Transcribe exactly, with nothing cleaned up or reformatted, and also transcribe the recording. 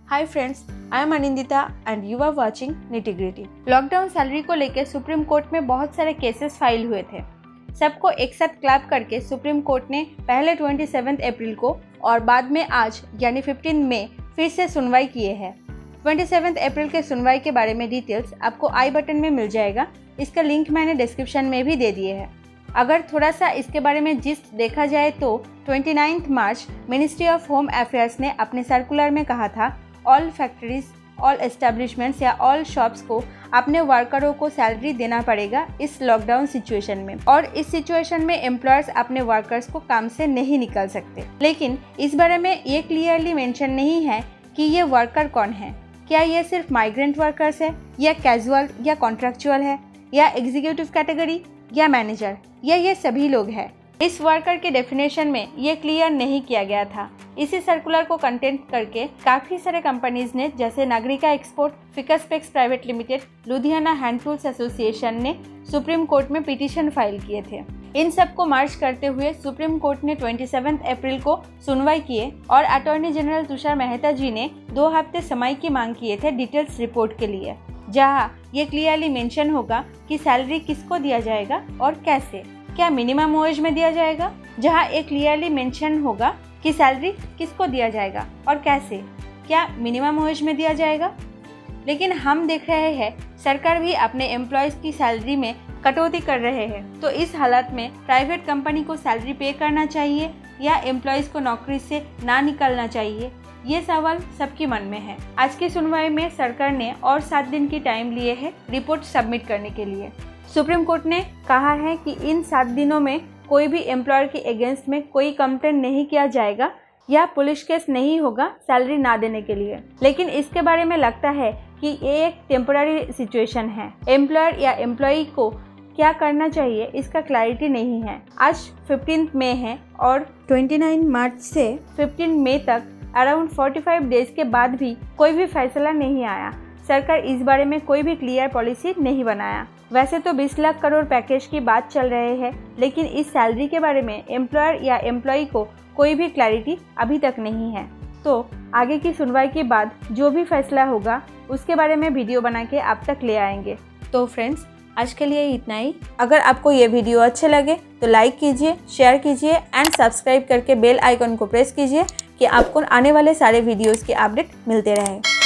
Hi friends, I am Anindita and you are watching nitty gritty. Lockdown salary को लेकर supreme court में बहुत सारे केसेस फाइल हुए थे। सबको एक साथ क्लैप करके सुप्रीम कोर्ट ने पहले सत्ताईस अप्रैल को और बाद में आज यानी पंद्रह मई फिर से सुनवाई किए हैं। सत्ताईस अप्रैल के सुनवाई के बारे में डिटेल्स आपको आई बटन में मिल जाएगा। इसका लिंक मैंने डिस्क्रिप्शन में भी दे दिए हैं। अगर थोड़ा सा इसके बारे में जिस्ट देखा जाए तो उनतीस March ministry of home affairs ने अपने सर्कुलर में कहा था ऑल फैक्ट्रीज, ऑल एस्टेब्लिशमेंट्स या ऑल शॉप्स को अपने वर्करों को सैलरी देना पड़ेगा इस लॉकडाउन सिचुएशन में, और इस सिचुएशन में एम्प्लॉयर्स अपने वर्कर्स को काम से नहीं निकाल सकते। लेकिन इस बारे में ये क्लियरली मेंशन नहीं है कि ये वर्कर कौन है। क्या ये सिर्फ माइग्रेंट वर्कर्स है, या कैजुअल या कॉन्ट्रैक्चुअल है, या एग्जीक्यूटिव कैटेगरी या मैनेजर, या ये सभी लोग हैं। इस वर्कर के डेफिनेशन में ये क्लियर नहीं किया गया था। इसी सर्कुलर को कंटेंट करके काफ़ी सारे कंपनीज ने, जैसे नागरिका एक्सपोर्ट, फिकसपेक्स private limited, Ludhiana hand tools association ने सुप्रीम कोर्ट में पिटीशन फाइल किए थे। इन सब को मर्ज करते हुए सुप्रीम कोर्ट ने सत्ताईस अप्रैल को सुनवाई किए और अटॉर्नी जनरल तुषार मेहता जी ने दो हफ्ते समय की मांग किए थे डिटेल्स रिपोर्ट के लिए, जहां ये क्लियरली मेंशन होगा कि सैलरी किसको दिया जाएगा और कैसे। क्या मिनिमम वेज में दिया जाएगा, जहां एक क्लियरली मेंशन होगा कि सैलरी किसको दिया जाएगा और कैसे। क्या मिनिमम वेज में दिया जाएगा। लेकिन हम देख रहे हैं सरकार भी अपने एम्प्लॉयज़ की सैलरी में कटौती कर रहे हैं। तो इस हालत में प्राइवेट कंपनी को सैलरी पे करना चाहिए या एम्प्लॉयज़ को नौकरी से ना निकालना चाहिए, ये सवाल सबके मन में है। आज की सुनवाई में सरकार ने और सात दिन की टाइम लिए है रिपोर्ट सबमिट करने के लिए। सुप्रीम कोर्ट ने कहा है कि इन सात दिनों में कोई भी एम्प्लॉयर के अगेंस्ट में कोई कंप्लेंट नहीं किया जाएगा या पुलिस केस नहीं होगा सैलरी ना देने के लिए। लेकिन इसके बारे में लगता है कि ये एक टेम्पररी सिचुएशन है। एम्प्लॉयर या एम्प्लॉई को क्या करना चाहिए इसका क्लैरिटी नहीं है। आज पंद्रह मई है और उनतीस मार्च से पंद्रह मई तक अराउंड पैंतालीस डेज के बाद भी कोई भी फैसला नहीं आया। सरकार इस बारे में कोई भी क्लियर पॉलिसी नहीं बनाया। वैसे तो बीस लाख करोड़ पैकेज की बात चल रहे हैं, लेकिन इस सैलरी के बारे में एम्प्लॉयर या एम्प्लॉई को कोई भी क्लैरिटी अभी तक नहीं है। तो आगे की सुनवाई के बाद जो भी फैसला होगा उसके बारे में वीडियो बना के आप तक ले आएंगे। तो फ्रेंड्स, आज के लिए इतना ही। अगर आपको ये वीडियो अच्छे लगे तो लाइक कीजिए, शेयर कीजिए एंड सब्सक्राइब करके बेल आइकन को प्रेस कीजिए कि आपको आने वाले सारे वीडियोज़ के अपडेट मिलते रहें।